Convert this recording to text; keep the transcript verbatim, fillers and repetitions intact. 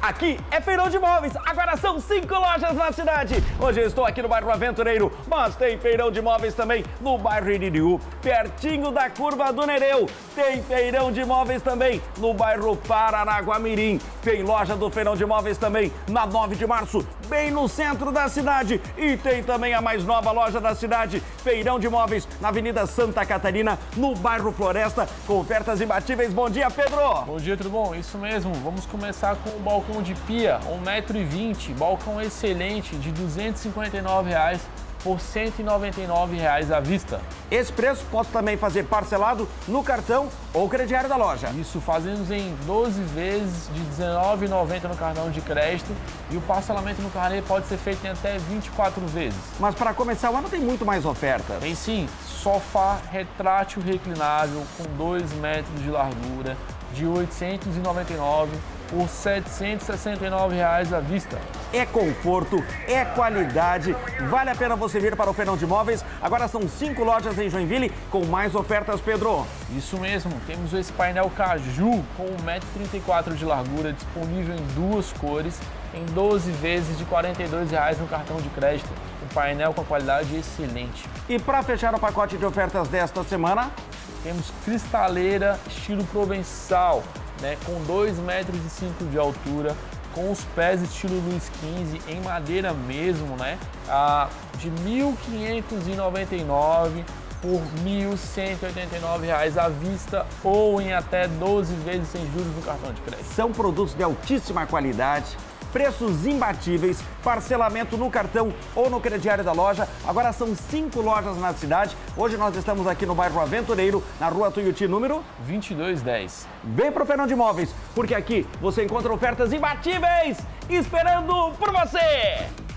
Aqui é Feirão de Móveis, agora são cinco lojas na cidade. Hoje eu estou aqui no bairro Aventureiro, mas tem Feirão de Móveis também no bairro Iririú, pertinho da curva do Nereu. Tem Feirão de Móveis também no bairro Paranaguamirim. Tem loja do Feirão de Móveis também na nove de março, bem no centro da cidade. E tem também a mais nova loja da cidade, Feirão de Móveis, na Avenida Santa Catarina, no bairro Floresta, com ofertas imbatíveis. Bom dia, Pedro! Bom dia, tudo bom? Isso mesmo, vamos começar com o balcão de pia, um metro e vinte, balcão excelente de duzentos e cinquenta e nove reais por cento e noventa e nove reais à vista. Esse preço pode também fazer parcelado no cartão ou crediário da loja. Isso, fazemos em doze vezes de dezenove reais e noventa centavos no cartão de crédito e o parcelamento no carnê pode ser feito em até vinte e quatro vezes. Mas para começar o ano tem muito mais ofertas. Tem sim, sofá retrátil reclinável com dois metros de largura de oitocentos e noventa e nove reais por setecentos e sessenta e nove reais à vista. É conforto, é qualidade, vale a pena você vir para o Feirão de Móveis. Agora são cinco lojas em Joinville com mais ofertas, Pedro. Isso mesmo, temos esse painel Caju com um metro e trinta e quatro de largura, disponível em duas cores, em doze vezes de quarenta e dois reais no cartão de crédito. Um painel com qualidade excelente. E para fechar o pacote de ofertas desta semana, temos cristaleira estilo provençal, né, com dois metros e cinco de altura, com os pés estilo Luiz quinze, em madeira mesmo, né, ah, de mil quinhentos e noventa e nove reais por mil cento e oitenta e nove reais à vista ou em até doze vezes sem juros no cartão de crédito. São produtos de altíssima qualidade, preços imbatíveis, parcelamento no cartão ou no crediário da loja. Agora são cinco lojas na cidade. Hoje nós estamos aqui no bairro Aventureiro, na rua Tuiuti, número vinte e dois dez. Vem pro Feirão de Móveis, porque aqui você encontra ofertas imbatíveis esperando por você!